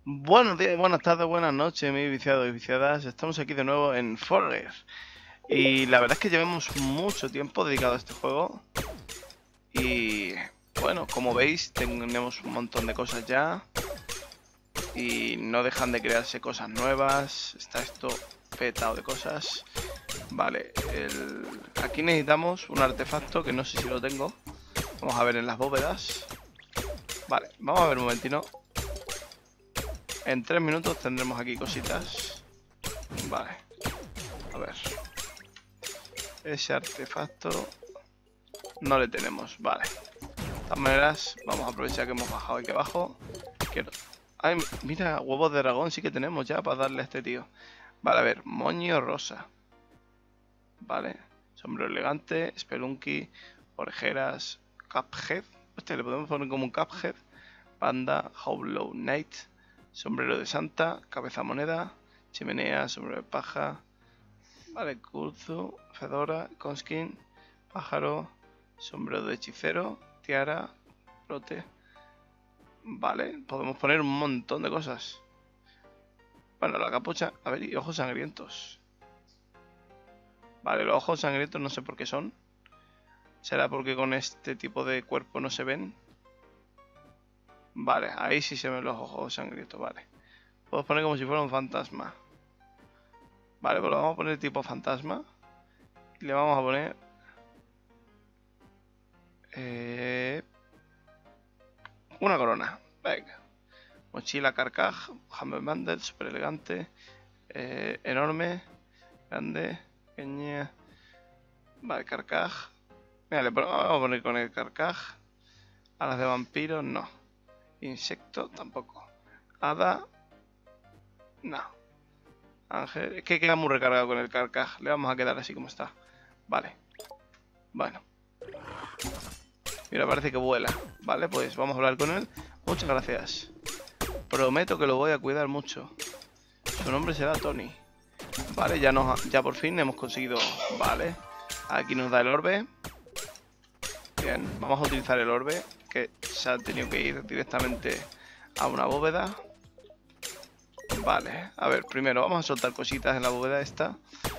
Buenos días, buenas tardes, buenas noches, mis viciados y viciadas. Estamos aquí de nuevo en Forger. Y la verdad es que llevamos mucho tiempo dedicado a este juego. Y bueno, como veis, tenemos un montón de cosas ya. Y no dejan de crearse cosas nuevas. Está esto petado de cosas. Vale, aquí necesitamos un artefacto que no sé si lo tengo. Vamos a ver en las bóvedas. Vale, vamos a ver un momentino. En 3 minutos tendremos aquí cositas. Vale. A ver. Ese artefacto no le tenemos. Vale. De todas maneras, vamos a aprovechar que hemos bajado aquí abajo. Quiero... Ay, mira, huevos de dragón sí que tenemos ya para darle a este tío. Vale, a ver. Moño rosa. Vale. Sombrero elegante. Spelunky. Orejeras. Cuphead. Hostia, le podemos poner como un Cuphead. Panda. Hollow Knight. Sombrero de Santa, cabeza moneda, chimenea, sombrero de paja, vale, Kurzu, fedora, conskin, pájaro, sombrero de hechicero, tiara, brote. Vale, podemos poner un montón de cosas. Bueno, la capucha, a ver, y ojos sangrientos. Vale, los ojos sangrientos no sé por qué son. ¿Será porque con este tipo de cuerpo no se ven? Vale, ahí sí se ven los ojos sangrientos, vale. Puedo poner como si fuera un fantasma. Vale, pues lo vamos a poner tipo fantasma. Y le vamos a poner... una corona. Venga. Mochila Carcaj. Humble Bundle, super elegante. Enorme. Grande. Pequeña. Vale, Carcaj. Mira, vamos a poner con el Carcaj. Alas de vampiro, no. Insecto, tampoco. Hada, no. Ángel, es que queda muy recargado con el Carcaj. Le vamos a quedar así como está. Vale. Bueno. Mira, parece que vuela. Vale, pues vamos a hablar con él. Muchas gracias. Prometo que lo voy a cuidar mucho. Su nombre será Tony. Vale, ya por fin hemos conseguido... Vale. Aquí nos da el orbe. Bien, vamos a utilizar el orbe, que se ha tenido que ir directamente a una bóveda. Vale, a ver, primero vamos a soltar cositas en la bóveda esta.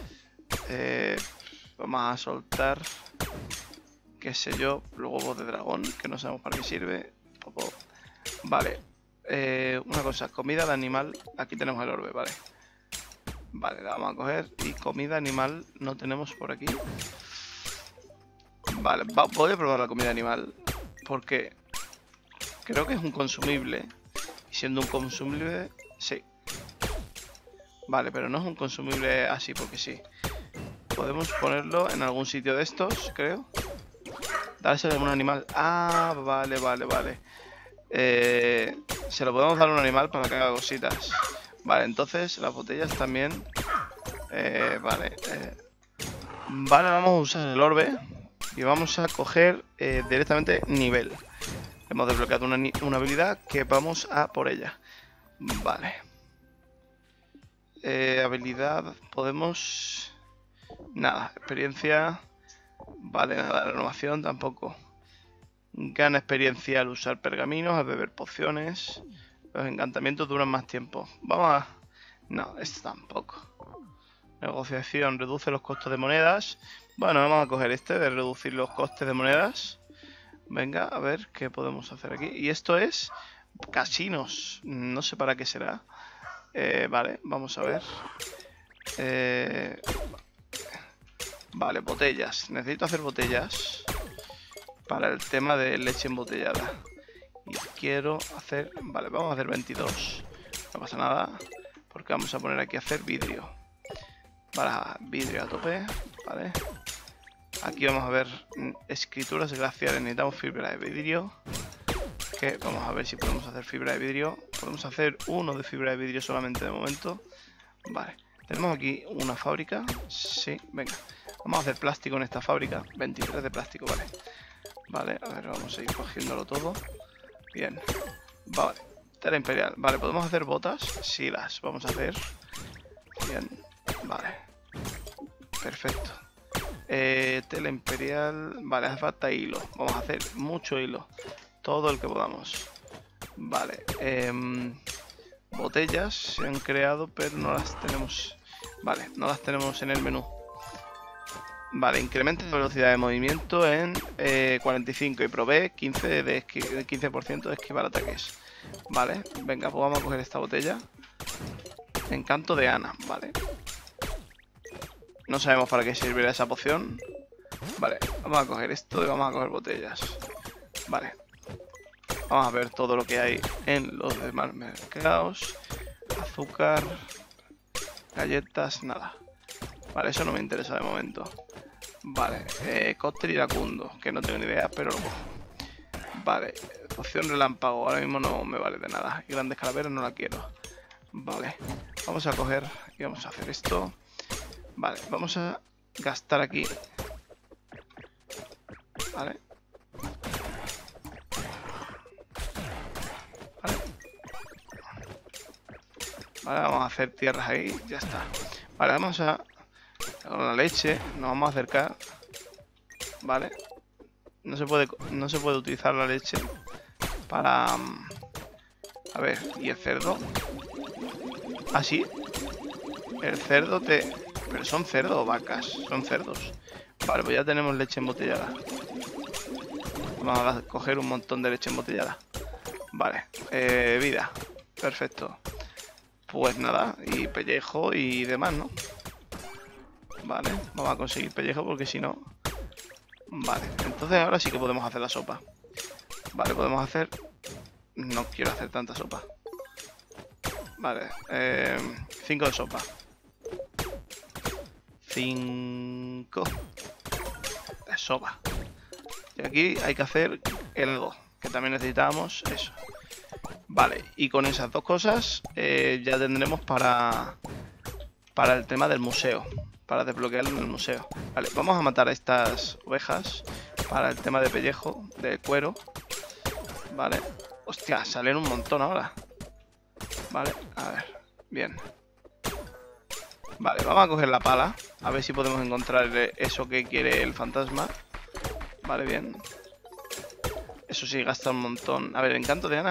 Vamos a soltar, qué sé yo, los huevos de dragón, que no sabemos para qué sirve. Vale, una cosa, comida de animal, aquí tenemos el orbe, vale. Vale, la vamos a coger. Y comida animal no tenemos por aquí. Vale, voy a probar la comida animal, porque creo que es un consumible. Y siendo un consumible, sí. Vale, pero no es un consumible así porque sí. Podemos ponerlo en algún sitio de estos, creo. Dárselo a un animal. Ah, vale, vale, vale. Se lo podemos dar a un animal para que haga cositas. Vale, entonces las botellas también. Vale. Vale, vamos a usar el orbe. Y vamos a coger directamente nivel. Hemos desbloqueado una habilidad que vamos a por ella. Vale. Habilidad, podemos... Nada, experiencia... Vale, nada, renovación tampoco. Gana experiencia al usar pergaminos, al beber pociones. Los encantamientos duran más tiempo. Vamos a... No, esto tampoco. Negociación, reduce los costos de monedas. Bueno, vamos a coger este de reducir los costes de monedas. Venga, a ver qué podemos hacer aquí. Y esto es casinos. No sé para qué será. Vale, vamos a ver. Vale, botellas. Necesito hacer botellas para el tema de leche embotellada. Y quiero hacer... Vale, vamos a hacer 22. No pasa nada, porque vamos a poner aquí a hacer vidrio. Para vidrio a tope, vale. Aquí vamos a ver escrituras glaciares. Necesitamos fibra de vidrio. Que vamos a ver si podemos hacer fibra de vidrio. Podemos hacer uno de fibra de vidrio solamente de momento. Vale, tenemos aquí una fábrica. Sí, venga. Vamos a hacer plástico en esta fábrica. 23 de plástico, vale. Vale, a ver, vamos a ir cogiéndolo todo. Bien, vale. Tela imperial, vale, ¿podemos hacer botas? Sí, las vamos a hacer. Bien, vale. Perfecto. Tela imperial, vale, hace falta hilo. Vamos a hacer mucho hilo. Todo el que podamos. Vale, botellas se han creado, pero no las tenemos. Vale, no las tenemos en el menú. Vale, incrementa la velocidad de movimiento en 45 y provee 15% de esquivar ataques. Vale, venga, pues vamos a coger esta botella. Encanto de Ana, vale. No sabemos para qué servirá esa poción. Vale, vamos a coger esto y vamos a coger botellas. Vale. Vamos a ver todo lo que hay en los demás mercados. Azúcar, galletas, nada. Vale, eso no me interesa de momento. Vale, cóctel iracundo, que no tengo ni idea, pero lo cojo. Vale, poción relámpago, ahora mismo no me vale de nada. Y grandes calaveras no la quiero. Vale, vamos a coger y vamos a hacer esto. Vale, vamos a gastar aquí. Vale. Vale, vamos a hacer tierras ahí, ya está. Vale, vamos a... Con la leche nos vamos a acercar. Vale. No se puede utilizar la leche para... A ver, ¿y el cerdo? Ah, sí. El cerdo te... Pero son cerdos o vacas, son cerdos. Vale, pues ya tenemos leche embotellada. Vamos a coger un montón de leche embotellada. Vale, vida. Perfecto. Pues nada, y pellejo y demás, ¿no? Vale, vamos a conseguir pellejo porque si no... Vale, entonces ahora sí que podemos hacer la sopa. Vale, podemos hacer... No quiero hacer tanta sopa. Vale, 5 de sopa. 5 de sopa. Y aquí hay que hacer helado, que también necesitamos eso. Vale, y con esas dos cosas ya tendremos para el tema del museo. Para desbloquearlo en el museo. Vale, vamos a matar a estas ovejas para el tema de pellejo, de cuero. Vale. Hostia, salen un montón ahora. Vale, a ver. Bien. Vale, vamos a coger la pala. A ver si podemos encontrar eso que quiere el fantasma. Vale, bien. Eso sí, gasta un montón. A ver, encanto de Ana.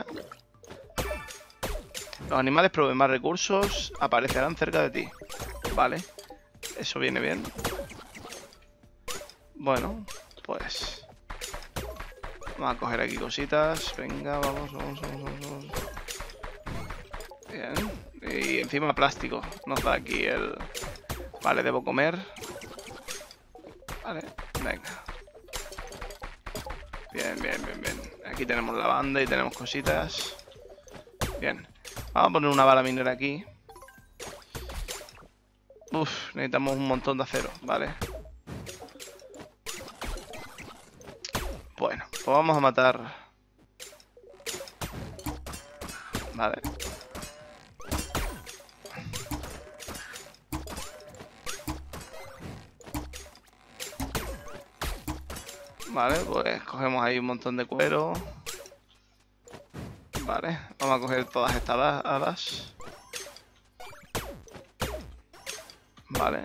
Los animales proveen más recursos. Aparecerán cerca de ti. Vale. Eso viene bien. Bueno, pues... Vamos a coger aquí cositas. Venga, vamos. Bien. Y encima plástico. Nos da aquí el... Vale, debo comer. Vale, venga. Bien. Aquí tenemos lavanda y tenemos cositas. Bien. Vamos a poner una bala minera aquí. Uf, necesitamos un montón de acero, ¿vale? Bueno, pues vamos a matar. Vale. Vale, pues cogemos ahí un montón de cuero. Vale, vamos a coger todas estas hadas. Vale.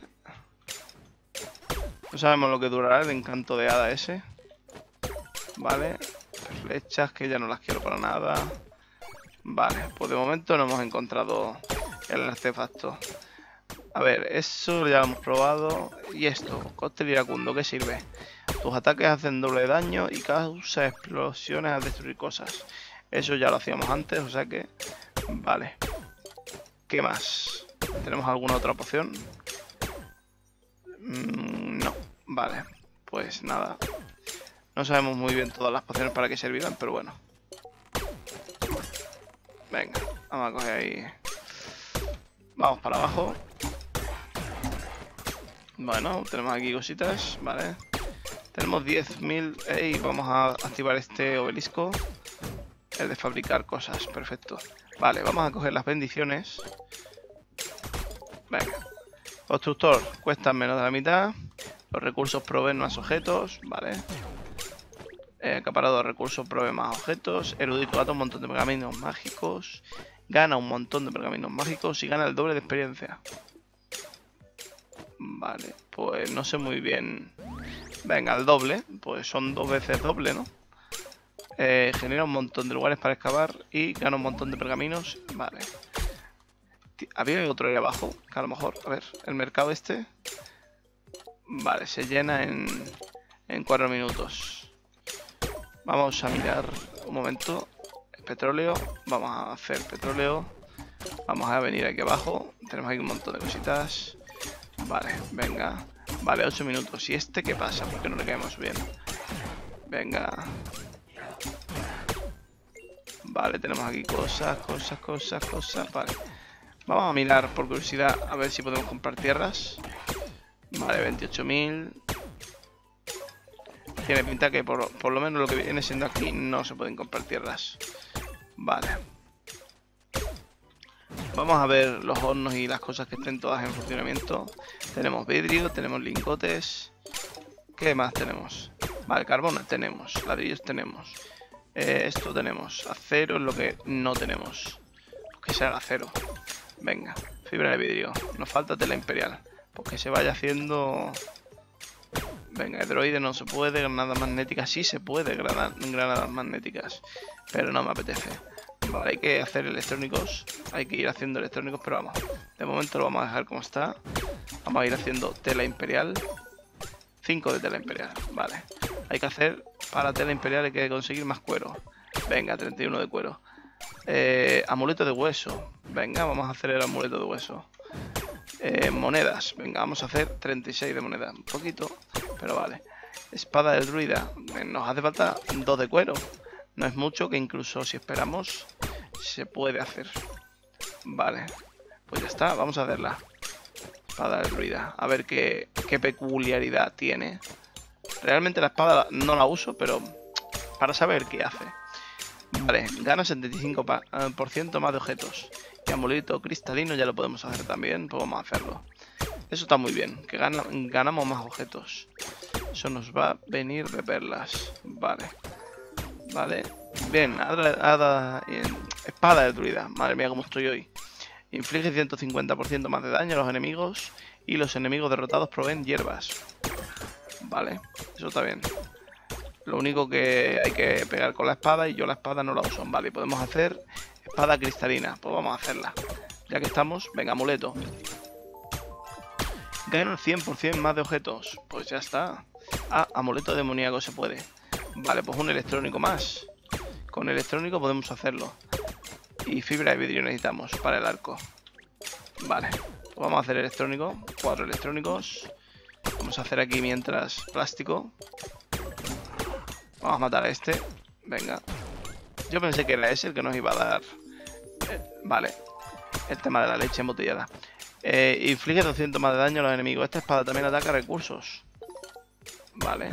No sabemos lo que durará el encanto de hada ese. Vale. Flechas que ya no las quiero para nada. Vale, pues de momento no hemos encontrado el artefacto. A ver, eso ya lo hemos probado. Y esto, cóctel iracundo, ¿qué sirve? Tus ataques hacen doble daño y causa explosiones al destruir cosas. Eso ya lo hacíamos antes, o sea que... Vale. ¿Qué más? ¿Tenemos alguna otra poción? No. Vale. Pues nada. No sabemos muy bien todas las pociones para qué servirán, pero bueno. Venga, vamos a coger ahí. Vamos para abajo. Bueno, tenemos aquí cositas, vale. Tenemos 10.000 y vamos a activar este obelisco. El de fabricar cosas, perfecto. Vale, vamos a coger las bendiciones. Venga. Constructor, cuesta menos de la mitad. Los recursos proveen más objetos, vale. Acaparado de recursos provee más objetos. Erudito gasta un montón de pergaminos mágicos. Gana un montón de pergaminos mágicos y gana el doble de experiencia. Vale, pues no sé muy bien. Venga, el doble. Pues son 2 veces doble, ¿no? Genera un montón de lugares para excavar y gana un montón de pergaminos. Vale. Había otro ahí abajo, que a lo mejor, a ver, el mercado este. Vale, se llena en 4 minutos. Vamos a mirar un momento. Petróleo, vamos a hacer petróleo. Vamos a venir aquí abajo. Tenemos aquí un montón de cositas. Vale, venga. Vale, 8 minutos. ¿Y este qué pasa? ¿Por qué no le caemos bien? Venga. Vale, tenemos aquí cosas. Vale. Vamos a mirar por curiosidad a ver si podemos comprar tierras. Vale, 28.000. Tiene pinta que por lo menos lo que viene siendo aquí no se pueden comprar tierras. Vale. Vamos a ver los hornos y las cosas que estén todas en funcionamiento. Tenemos vidrio, tenemos lingotes. ¿Qué más tenemos? Vale, carbón tenemos, ladrillos tenemos. Esto tenemos. Acero es lo que no tenemos. Que sea acero. Venga, fibra de vidrio. Nos falta tela imperial. Pues que se vaya haciendo... Venga, hidroide no se puede, granadas magnéticas sí se puede, granadas magnéticas. Pero no me apetece. Vale, hay que hacer electrónicos. Hay que ir haciendo electrónicos, pero vamos. De momento lo vamos a dejar como está. Vamos a ir haciendo tela imperial. 5 de tela imperial, vale. Hay que hacer, para tela imperial hay que conseguir más cuero. Venga, 31 de cuero. Amuleto de hueso. Venga, vamos a hacer el amuleto de hueso. Monedas. Venga, vamos a hacer 36 de monedas. Un poquito, pero vale. Espada del druida. Nos hace falta 2 de cuero. No es mucho, que incluso si esperamos se puede hacer. Vale, pues ya está, vamos a hacerla. Espada del druida. A ver qué peculiaridad tiene. Realmente la espada no la uso, pero para saber qué hace. Vale, gana 75% más de objetos. Y amuleto cristalino ya lo podemos hacer también, pues vamos a hacerlo. Eso está muy bien, que ganamos más objetos. Eso nos va a venir de perlas. Vale. Vale. Bien, espada de druida. Madre mía, cómo estoy hoy. Inflige 150% más de daño a los enemigos. Y los enemigos derrotados proveen hierbas. Vale, eso está bien. Lo único que hay que pegar con la espada, y yo la espada no la uso. Vale, podemos hacer espada cristalina. Pues vamos a hacerla. Ya que estamos, venga, amuleto. Gano 100% más de objetos. Pues ya está. Ah, amuleto demoníaco se puede. Vale, pues un electrónico más. Con electrónico podemos hacerlo. Y fibra de vidrio necesitamos para el arco. Vale, pues vamos a hacer electrónico. 4 electrónicos. Vamos a hacer aquí mientras plástico. Vamos a matar a este. Venga. Yo pensé que era ese el que nos iba a dar. Vale. El tema de la leche embotellada. Inflige 200 más de daño a los enemigos. Esta espada también ataca recursos. Vale.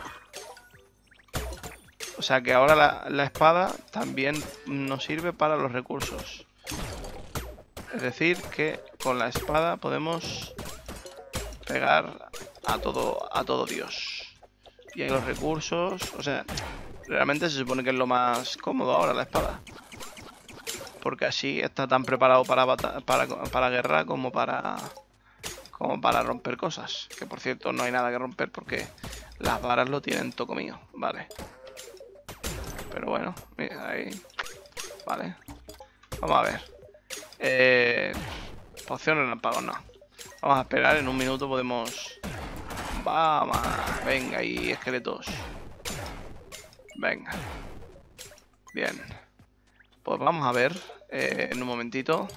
O sea que ahora la espada también nos sirve para los recursos. Es decir, que con la espada podemos pegar a todo Dios. Y hay los recursos. O sea, realmente se supone que es lo más cómodo ahora la espada. Porque así está tan preparado para guerra como para romper cosas. Que por cierto no hay nada que romper porque las varas lo tienen todo mío. Vale. Pero bueno, mira, ahí. Vale. Vamos a ver. Poción relámpago, no. Vamos a esperar, en un minuto podemos... Vamos. Venga, y esqueletos. Venga. Bien. Pues vamos a ver en un momentito.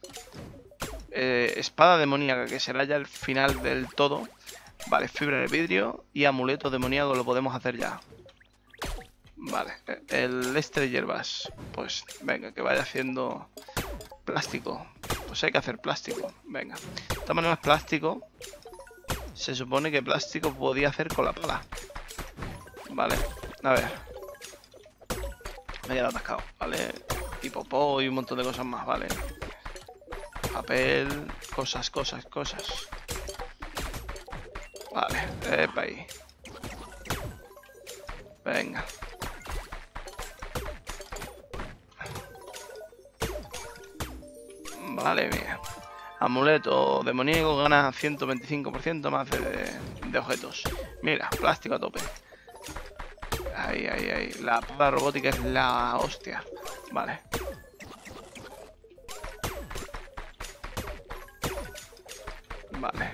Espada demoníaca, que será ya el final del todo. Vale, fibra de vidrio y amuleto demoníaco lo podemos hacer ya. Vale, el este de hierbas. Pues venga, que vaya haciendo plástico. Pues hay que hacer plástico. Venga. De todas maneras, plástico. Se supone que plástico podía hacer con la pala. Vale, a ver. Me he quedado atascado, ¿vale? Y popó y un montón de cosas más, ¿vale? Papel, cosas. Vale, epa ahí. Venga. Vale, mía. Amuleto demoníaco gana 125% más de objetos. Mira, plástico a tope. Ahí. La espada robótica es la hostia. Vale. Vale.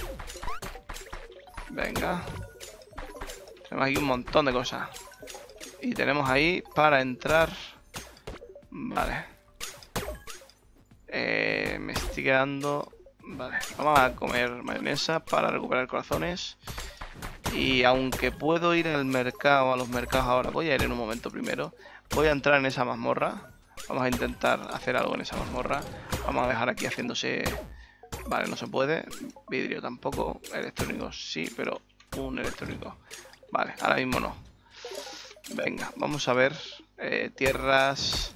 Venga. Tenemos aquí un montón de cosas. Y tenemos ahí para entrar. Vale. Me estoy quedando... Vale, vamos a comer mayonesa para recuperar corazones. Y aunque puedo ir al mercado, a los mercados ahora, voy a ir en un momento primero. Voy a entrar en esa mazmorra. Vamos a intentar hacer algo en esa mazmorra. Vamos a dejar aquí haciéndose... Vale, no se puede. Vidrio tampoco. Electrónicos sí, pero un electrónico. Vale, ahora mismo no. Venga, vamos a ver. Tierras...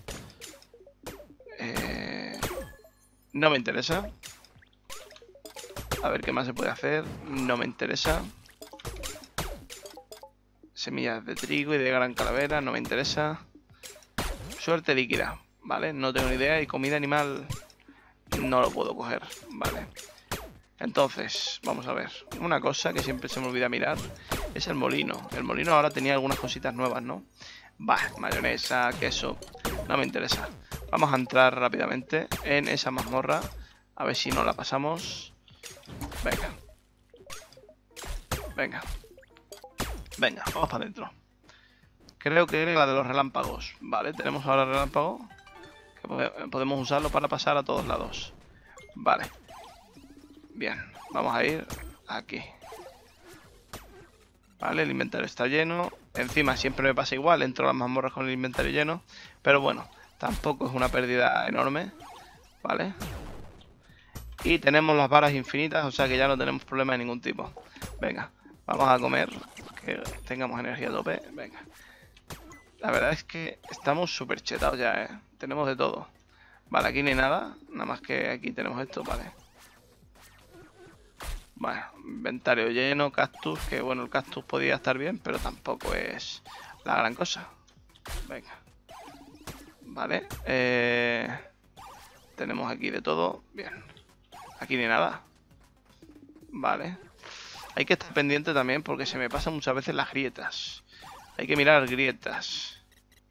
no me interesa. A ver qué más se puede hacer. No me interesa. Semillas de trigo y de gran calavera. No me interesa. Suerte líquida. Vale, no tengo ni idea. Y comida animal no lo puedo coger. Vale. Entonces, vamos a ver. Una cosa que siempre se me olvida mirar es el molino. El molino ahora tenía algunas cositas nuevas, ¿no? Bah, mayonesa, queso. No me interesa. Vamos a entrar rápidamente en esa mazmorra. A ver si no la pasamos. Venga. Venga. Venga, vamos para adentro. Creo que era la de los relámpagos. Vale, tenemos ahora el relámpago. Que podemos usarlo para pasar a todos lados. Vale. Bien, vamos a ir aquí. Vale, el inventario está lleno. Encima siempre me pasa igual, entro a las mazmorras con el inventario lleno. Pero bueno, tampoco es una pérdida enorme. Vale. Y tenemos las varas infinitas, o sea que ya no tenemos problema de ningún tipo. Venga, vamos a comer. Que tengamos energía a tope. Venga. La verdad es que estamos súper chetados ya, ¿eh? Tenemos de todo. Vale, aquí no hay nada. Nada más que aquí tenemos esto, vale. Bueno, inventario lleno, cactus. Que bueno, el cactus podía estar bien, pero tampoco es la gran cosa. Venga. Vale. Tenemos aquí de todo. Bien. Aquí ni nada. Vale. Hay que estar pendiente también porque se me pasan muchas veces las grietas. Hay que mirar grietas.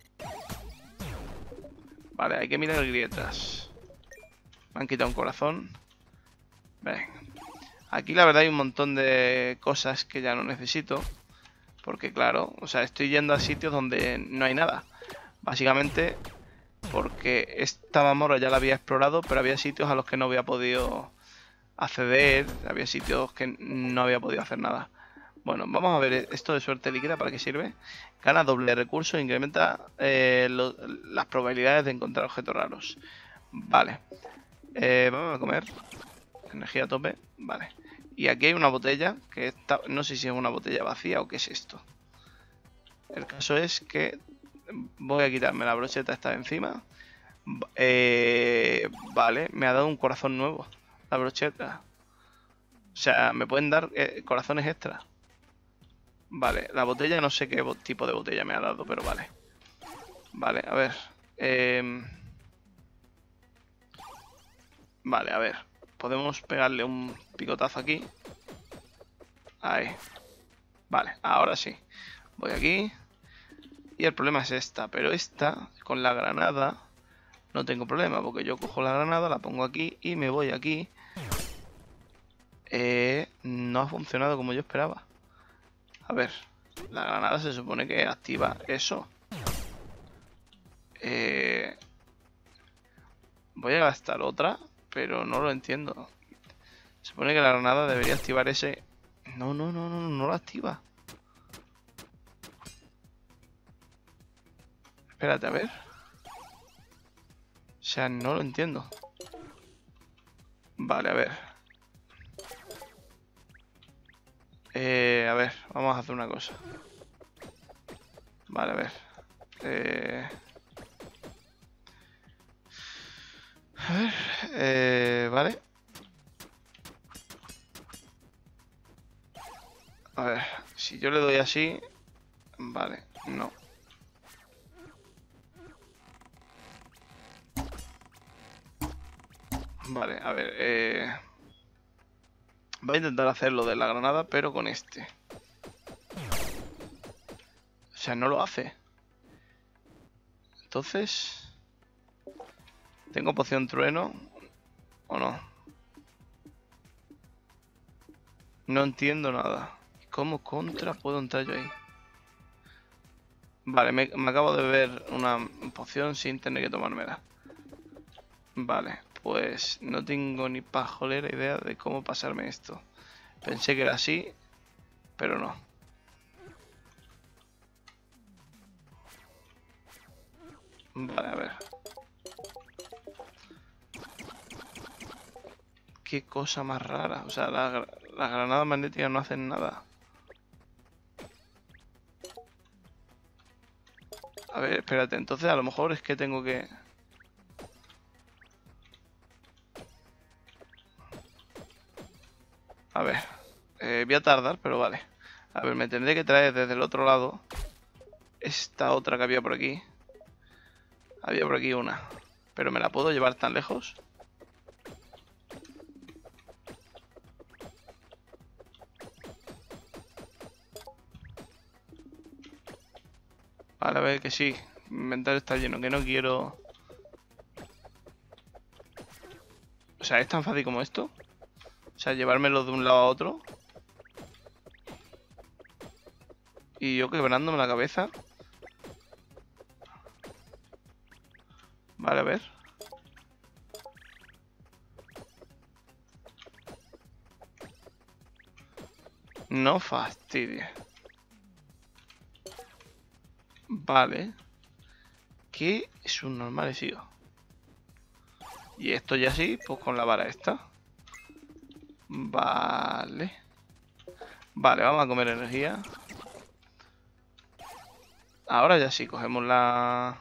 Vale, hay que mirar grietas. Me han quitado un corazón. Venga. Aquí la verdad hay un montón de cosas que ya no necesito. Porque claro, o sea, estoy yendo a sitios donde no hay nada. Básicamente porque esta mazmorra ya la había explorado, pero había sitios a los que no había podido acceder. Había sitios que no había podido hacer nada. Bueno, vamos a ver esto de suerte líquida, ¿para qué sirve? Gana doble recurso e incrementa las probabilidades de encontrar objetos raros. Vale. Vamos a comer. Energía a tope. Vale. Y aquí hay una botella que está... No sé si es una botella vacía o qué es esto. El caso es que voy a quitarme la brocheta esta de encima. Vale, me ha dado un corazón nuevo la brocheta. O sea, me pueden dar corazones extra. Vale, la botella no sé qué tipo de botella me ha dado, pero vale. Vale, a ver. Vale, a ver. Podemos pegarle un picotazo aquí. Ahí. Vale, ahora sí. Voy aquí. Y el problema es esta. Pero esta, con la granada, no tengo problema. Porque yo cojo la granada, la pongo aquí y me voy aquí. No ha funcionado como yo esperaba. A ver, la granada se supone que activa eso. Voy a gastar otra, pero no lo entiendo. Se supone que la granada debería activar ese... No, no, no, no, no lo activa. Espérate, a ver. O sea, no lo entiendo. Vale, a ver. A ver, vamos a hacer una cosa. Vale, a ver. A ver. Vale. A ver, si yo le doy así... Vale, no. Vale, a ver, voy a intentar hacer lo de la granada, pero con este. O sea, no lo hace. Entonces... ¿Tengo poción trueno? ¿O no? No entiendo nada. ¿Cómo contra puedo entrar yo ahí? Vale, me acabo de ver una poción sin tener que tomármela. Vale, pues no tengo ni pajolera idea de cómo pasarme esto. Pensé que era así, pero no. Vale, a ver. Qué cosa más rara. O sea, las granadas magnéticas no hacen nada. A ver, espérate. Entonces a lo mejor es que tengo que... A ver. Voy a tardar, pero vale. A ver, me tendré que traer desde el otro lado esta otra que había por aquí. Había por aquí una. Pero ¿me la puedo llevar tan lejos? Vale, a ver que sí. Mi inventario está lleno, que no quiero... O sea, ¿es tan fácil como esto? O sea, llevármelo de un lado a otro. Y yo quebrándome la cabeza. Vale, a ver. No fastidie. Vale. ¿Qué es un normal sigo? Y esto ya sí, pues con la vara esta. Vale. Vale, vamos a comer energía. Ahora ya sí, cogemos la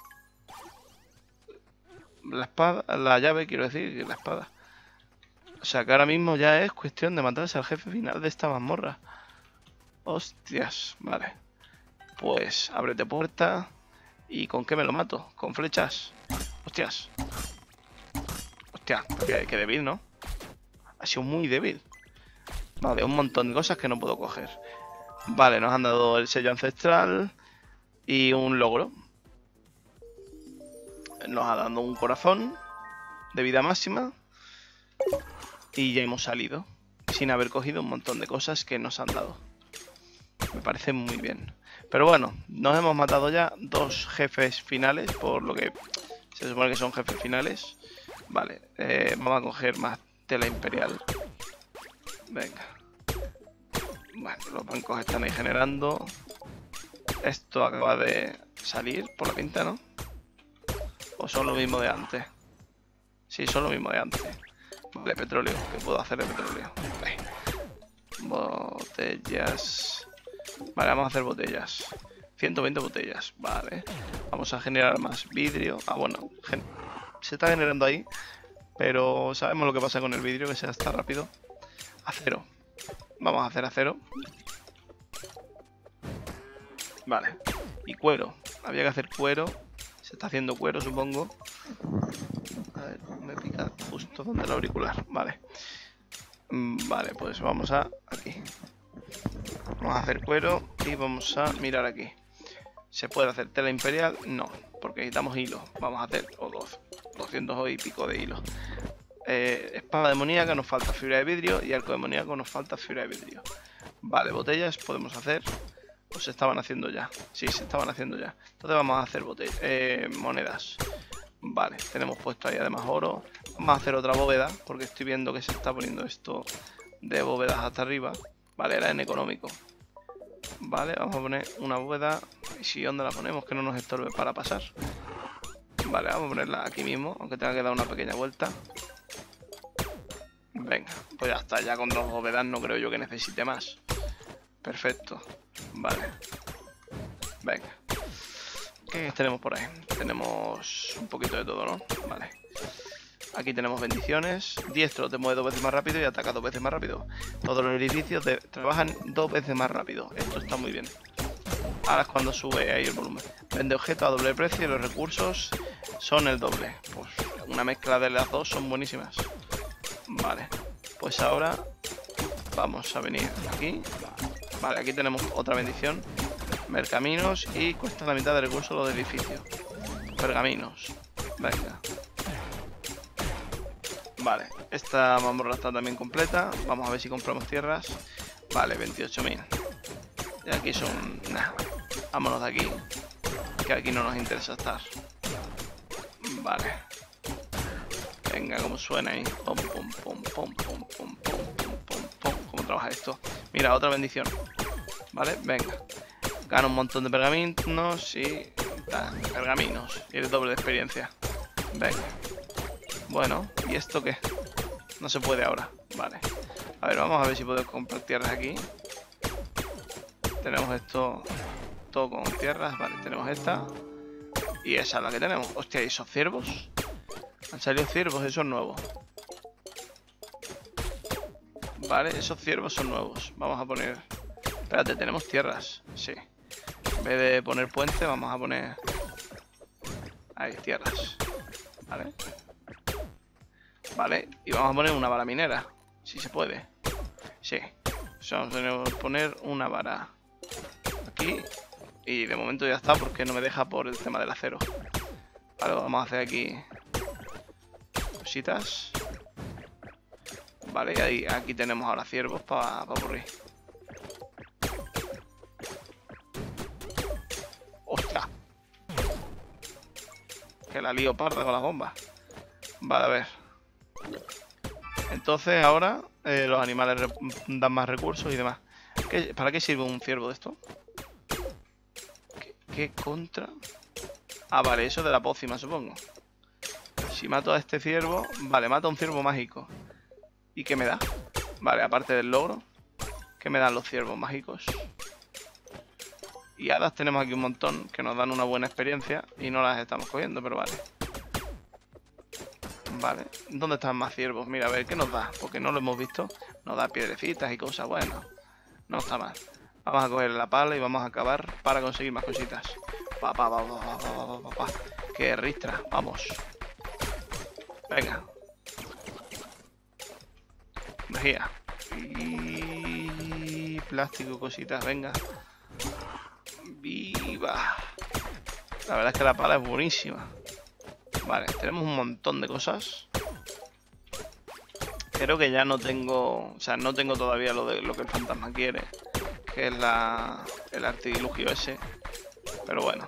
espada, la llave, quiero decir, la espada. O sea que ahora mismo ya es cuestión de matarse al jefe final de esta mazmorra. Hostias, vale. Pues ábrete puerta. ¿Y con qué me lo mato? ¿Con flechas? Hostias. Hostia, qué débil, ¿no? Ha sido muy débil. Vale, un montón de cosas que no puedo coger. Vale, nos han dado el sello ancestral y un logro. Nos ha dado un corazón de vida máxima. Y ya hemos salido sin haber cogido un montón de cosas que nos han dado. Me parece muy bien. Pero bueno, nos hemos matado ya 2 jefes finales, por lo que se supone que son jefes finales. Vale, vamos a coger más tela imperial. Venga. Bueno, los bancos están ahí generando. Esto acaba de salir por la pinta, ¿no? ¿O son lo mismo de antes? Sí, son lo mismo de antes. Vale, petróleo. ¿Qué puedo hacer de petróleo? Vale. Botellas. Vale, vamos a hacer botellas. 120 botellas. Vale. Vamos a generar más vidrio. Ah, bueno. Se está generando ahí. Pero sabemos lo que pasa con el vidrio, que se gasta rápido. Acero. Vamos a hacer acero. Vale. Y cuero. Había que hacer cuero. Se está haciendo cuero, supongo. A ver, me pica justo donde el auricular. Vale. Vale, pues vamos a aquí. Vamos a hacer cuero y vamos a mirar aquí. ¿Se puede hacer tela imperial? No, porque necesitamos hilo. Vamos a hacer 200 y pico de hilo. Espada demoníaca nos falta fibra de vidrio y arco demoníaco nos falta fibra de vidrio. Vale, botellas podemos hacer. O se estaban haciendo ya. Sí, se estaban haciendo ya. Entonces vamos a hacer monedas. Vale, tenemos puesto ahí además oro. Vamos a hacer otra bóveda, porque estoy viendo que se está poniendo esto de bóvedas hasta arriba. Vale, era en económico. Vale, vamos a poner una bóveda. ¿Y si dónde la ponemos? Que no nos estorbe para pasar. Vale, vamos a ponerla aquí mismo, aunque tenga que dar una pequeña vuelta. Venga, pues ya está. Ya con 2 bóvedas no creo yo que necesite más. Perfecto. Vale. Venga. ¿Qué tenemos por ahí? Tenemos un poquito de todo, ¿no? Vale. Aquí tenemos bendiciones. Diestro te mueve 2 veces más rápido y ataca 2 veces más rápido. Todos los edificios trabajan 2 veces más rápido. Esto está muy bien. Ahora es cuando sube ahí el volumen. Vende objetos a doble precio y los recursos son el doble. Pues una mezcla de las dos son buenísimas. Vale. Pues ahora vamos a venir aquí. Vale, aquí tenemos otra bendición. Mercaminos y cuesta la mitad de recursos los edificios. Pergaminos. Venga. Vale, esta mazmorra está también completa. Vamos a ver si compramos tierras. Vale, 28.000. Y aquí son... Nah, vámonos de aquí. Que aquí no nos interesa estar. Vale. Venga, cómo suena ahí. Pum, pum, pum, pum, pum, pum, pum, pum, pum, pum. ¿Cómo trabaja esto? Mira, otra bendición. Vale, venga. Gana un montón de pergaminos y... pergaminos. Y el doble de experiencia. Venga. Bueno, ¿y esto qué? No se puede ahora. Vale. A ver, vamos a ver si podemos comprar tierras aquí. Tenemos esto todo con tierras. Vale, tenemos esta. Y esa es la que tenemos. Hostia, ¿y esos ciervos? Han salido ciervos, esos nuevos. Vale, esos ciervos son nuevos. Vamos a poner... Espérate, tenemos tierras. Sí. En vez de poner puente, vamos a poner... Ahí, tierras. Vale. Vale, y vamos a poner una vara minera. Si se puede. Sí. Vamos a poner una vara aquí. Y de momento ya está, porque no me deja por el tema del acero. Vale, vamos a hacer aquí cositas. Vale, y ahí, aquí tenemos ahora ciervos para aburrir. ¡Ostras! Que la lío parda con las bombas. Vale, a ver. Entonces ahora los animales dan más recursos y demás. ¿Para qué sirve un ciervo de esto? ¿Qué contra? Ah, vale, eso de la pócima, supongo. Si mato a este ciervo... Vale, mato a un ciervo mágico. ¿Y qué me da? Vale, aparte del logro, ¿qué me dan los ciervos mágicos? Y hadas tenemos aquí un montón que nos dan una buena experiencia y no las estamos cogiendo, pero vale. Vale, ¿dónde están más ciervos? Mira, a ver, ¿qué nos da? Porque no lo hemos visto. Nos da piedrecitas y cosas, bueno. No está mal. Vamos a coger la pala y vamos a acabar para conseguir más cositas. Pa. ¡Qué ristra! Vamos. Venga. Energía. Y... plástico, cositas, venga. ¡Viva! La verdad es que la pala es buenísima. Vale, tenemos un montón de cosas. Creo que ya no tengo... O sea, no tengo todavía lo que el fantasma quiere. Que es el artilugio ese. Pero bueno.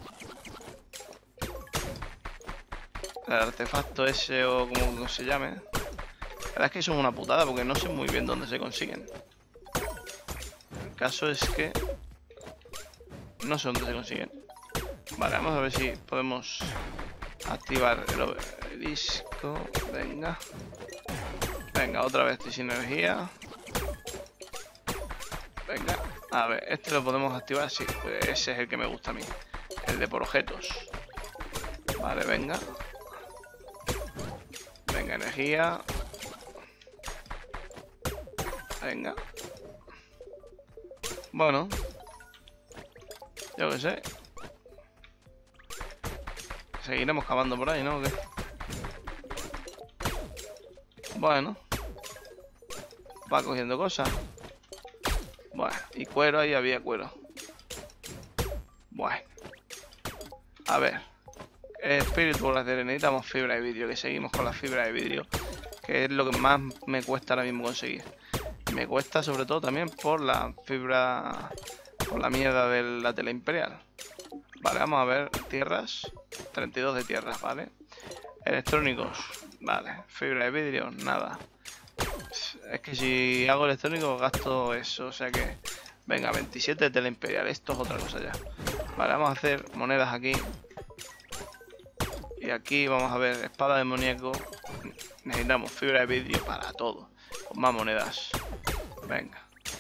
El artefacto ese o como se llame. La verdad es que eso es una putada porque no sé muy bien dónde se consiguen. El caso es que... no sé dónde se consiguen. Vale, vamos a ver si podemos activar el obelisco. Venga. Venga, otra vez estoy sin energía. Venga. A ver, este lo podemos activar. Sí, pues ese es el que me gusta a mí. El de por objetos. Vale, venga. Venga, energía. Venga. Bueno. Yo qué sé. Seguiremos cavando por ahí, ¿no? ¿O qué? Bueno. Va cogiendo cosas. Bueno, y cuero, ahí había cuero. Bueno. A ver. Spiritual, necesitamos fibra de vidrio, que seguimos con la fibra de vidrio. Que es lo que más me cuesta ahora mismo conseguir. Me cuesta sobre todo también por la fibra... por la mierda de la tela imperial. Vale, vamos a ver. Tierras. 32 de tierras, vale. Electrónicos. Vale. Fibra de vidrio, nada. Es que si hago electrónico gasto eso, o sea que... Venga, 27 de tela imperial. Esto es otra cosa ya. Vale, vamos a hacer monedas aquí. Y aquí vamos a ver espada demoníaco. Necesitamos fibra de vidrio para todo. Con más monedas. Venga.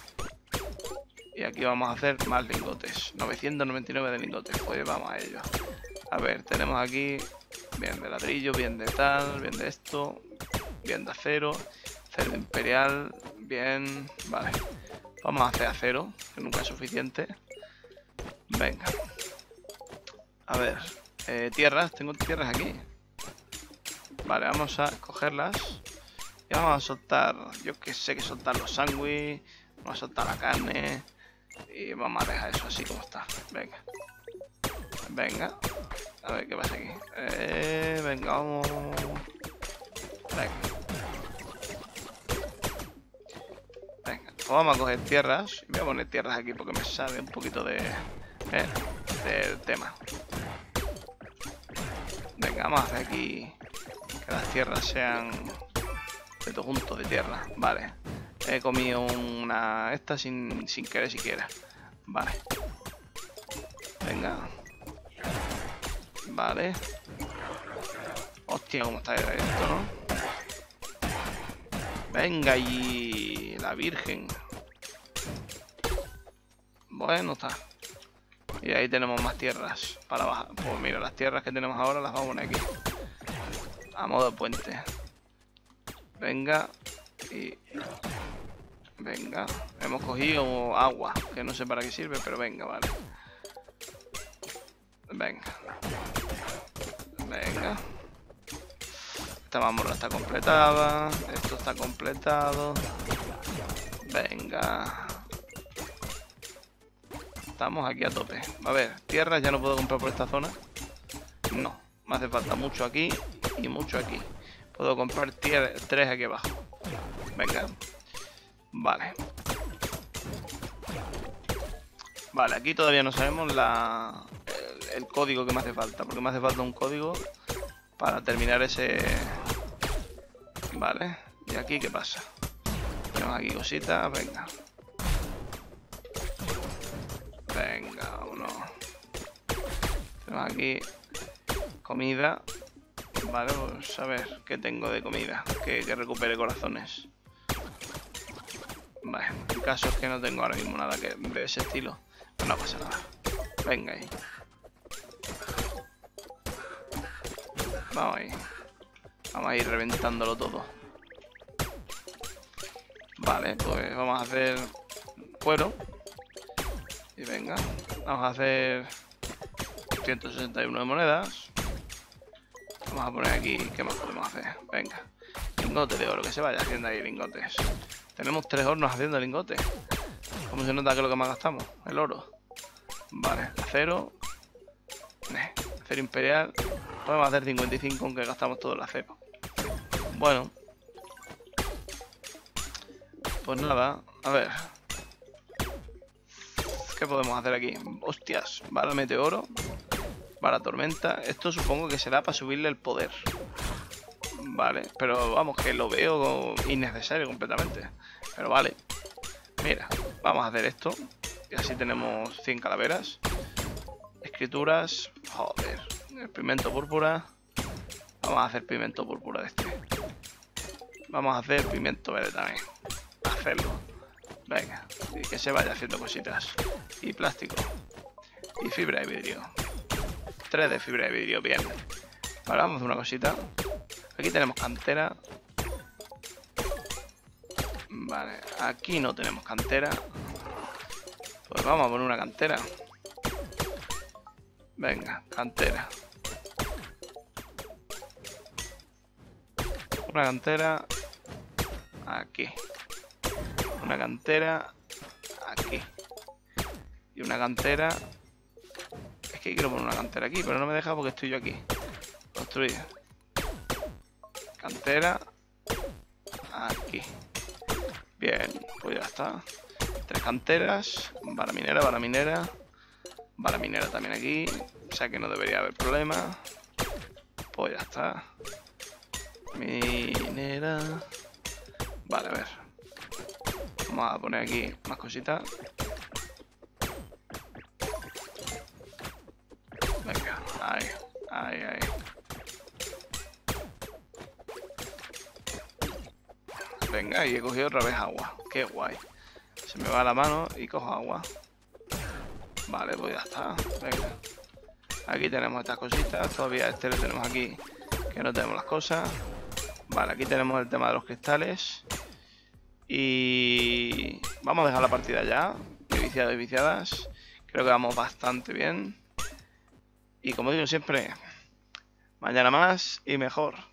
Y aquí vamos a hacer más lingotes. 999 de lingotes. Pues vamos a ello. A ver, tenemos aquí... bien de ladrillo, bien de tal, bien de esto. Bien de acero. Cerdo imperial. Bien. Vale. Vamos a hacer acero, que nunca es suficiente. Venga. A ver. Tierras. Tengo tierras aquí. Vale, vamos a cogerlas. Y vamos a soltar... yo que sé que soltar los sándwiches. Vamos a soltar la carne. Y vamos a dejar eso así como está. Venga. Venga. A ver qué pasa aquí. Venga, vamos. Venga. vamos a coger tierras. Y voy a poner tierras aquí porque me sale un poquito de tema. Venga, vamos a hacer aquí que las tierras sean de todo junto de tierra. Vale. He comido una esta sin querer siquiera. Vale. Venga. Vale. Hostia, cómo está esto, ¿no? Venga, y la Virgen. Bueno, está. Y ahí tenemos más tierras para bajar. Pues mira, las tierras que tenemos ahora las vamos a poner aquí. A modo de puente. Venga. Y... venga. Hemos cogido agua, que no sé para qué sirve, pero venga, vale. Venga. Venga. Esta mazmorra está completada. Esto está completado. Venga. Estamos aquí a tope. A ver, tierras ya no puedo comprar por esta zona. No, me hace falta mucho aquí y mucho aquí. Puedo comprar 3 aquí abajo. Venga. Vale. Vale, aquí todavía no sabemos el código que me hace falta. Porque me hace falta un código para terminar ese... Vale. ¿Y aquí qué pasa? Tenemos aquí cositas. Venga. Venga, vámonos. Tenemos aquí comida. Vale, pues a ver qué tengo de comida. Que recupere corazones. Vale, el caso es que no tengo ahora mismo nada de ese estilo. Pero no pasa nada. Venga ahí. Vamos ahí. Vamos a ir reventándolo todo. Vale, pues vamos a hacer cuero. Y venga, vamos a hacer 161 de monedas. Vamos a poner aquí, ¿qué más podemos hacer? Venga, lingote de oro, que se vaya haciendo ahí lingotes. Tenemos 3 hornos haciendo lingotes. ¿Cómo se nota que es lo que más gastamos? El oro. Vale, acero. Acero imperial. Podemos hacer 55 aunque gastamos todo el acero. Bueno. Pues nada, a ver. ¿Qué podemos hacer aquí? Hostias, vara meteoro. Vara tormenta. Esto supongo que será para subirle el poder. Vale, pero vamos, que lo veo innecesario completamente. Pero vale. Mira, vamos a hacer esto. Y así tenemos 100 calaveras. Escrituras. Joder. El pigmento púrpura. Vamos a hacer pigmento púrpura de este. Vamos a hacer pigmento verde también. Hacerlo. Venga. Y que se vaya haciendo cositas. Y plástico. Y fibra de vidrio. 3 de fibra de vidrio. Bien. Ahora vamos a hacer una cosita. Aquí tenemos cantera. Vale. Aquí no tenemos cantera. Pues vamos a poner una cantera. Venga, cantera. Una cantera aquí. Una cantera aquí. Y una cantera... Es que quiero poner una cantera aquí, pero no me deja porque estoy yo aquí. Construir. Cantera aquí. Bien, pues ya está. 3 canteras. Vara minera, vara minera. Vara minera también aquí. O sea que no debería haber problema. Pues ya está. Minera. Vale, a ver. Vamos a poner aquí más cositas. Venga, ahí, ahí, ahí. Venga, y he cogido otra vez agua. Qué guay. Se me va la mano y cojo agua. Vale, pues ya está. Venga. Aquí tenemos estas cositas. Todavía este lo tenemos aquí, que no tenemos las cosas. Vale, aquí tenemos el tema de los cristales. Y vamos a dejar la partida ya. De viciados y viciadas. Creo que vamos bastante bien. Y como digo siempre, mañana más y mejor.